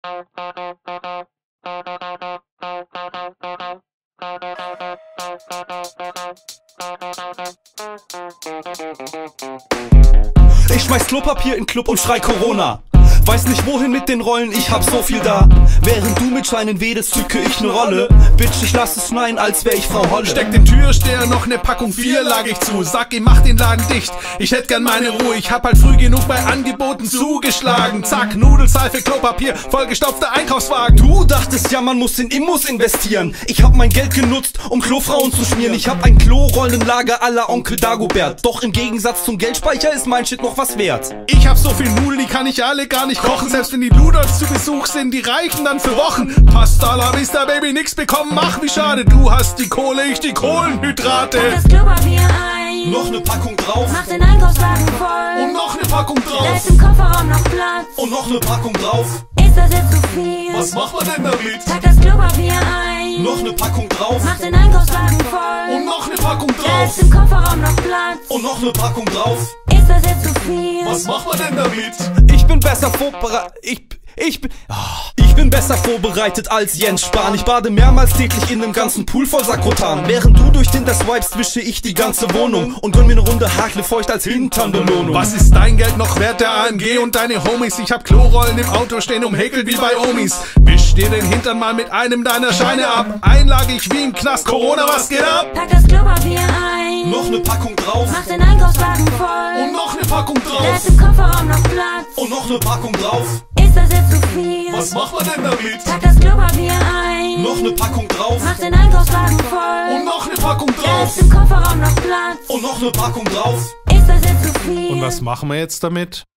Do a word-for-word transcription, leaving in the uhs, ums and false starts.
Ich schmeiß Klopapier in Club und schrei Corona. Weiß nicht wohin mit den Rollen, ich hab so viel da. Während du mit Scheinen wedest, zücke ich ne Rolle. Bitch, ich lass es schneien, als wär ich Frau Holle. Steck den Türsteher noch ne Packung Bier, lag ich zu. Sag ihm, mach den Laden dicht, ich hätt gern meine Ruhe. Ich hab halt früh genug bei Angeboten zugeschlagen. Zack, Nudelseife, Klopapier, vollgestopfter Einkaufswagen. Du dachtest ja, man muss in Immos investieren. Ich hab mein Geld genutzt, um Klofrauen zu schmieren. Ich hab ein Klorollenlager à la Onkel Dagobert. Doch im Gegensatz zum Geldspeicher ist mein Shit noch was wert. Ich hab so viel Nudeln, die kann ich alle gar nicht kochen. Selbst wenn die Ludolfs zu Besuch sind, die reichen dann für Wochen. Pasta la vista, Baby, nix bekommen, mach wie schade. Du hast die Kohle, ich die Kohlenhydrate. Pack das Klopapier ein, Noch ne Packung drauf. mach den Einkaufswagen voll. Und noch ne Packung Da drauf. ist im Kofferraum noch Platz. Und noch ne Packung drauf. Ist das jetzt zu viel? Was macht man denn damit? Pack das Klopapier ein, Noch ne Packung drauf. mach den Einkaufswagen voll. Und noch ne Packung Da drauf. ist im Kofferraum noch Platz. Und noch ne Packung drauf. Ist das jetzt zu viel? Was macht man denn damit? Ich bin besser vorbereitet. Ich, ich bin. Ah. Ich bin besser vorbereitet als Jens Spahn. Ich bade mehrmals täglich in nem ganzen Pool voll Sakrotan. Während du durch Tinder swipest, wische ich die ganze Wohnung und gönn mir ne Runde Hakle feucht als Hinternbelohnung. Was ist dein Geld noch wert, der A M G und deine Homies? Ich hab Klorollen im Auto stehen, umhäkelt wie bei Omis. Misch dir den Hintern mal mit einem deiner Scheine ab. Einlage ich wie im Knast, Corona, was geht ab? Pack das Klopapier ein, Noch ne Packung drauf. mach den Einkaufswagen voll. Und noch ne Packung Da drauf. ist im Kofferraum noch Platz. Und noch ne Packung drauf. Ist das jetzt zu viel? Was macht man denn damit? Pack das Klopapier ein, Noch ne Packung drauf. mach den Einkaufswagen voll. Und noch ne Packung Da drauf. ist im Kofferraum noch Platz. Und noch ne Packung drauf. Ist das jetzt zu viel? Und was machen wir jetzt damit?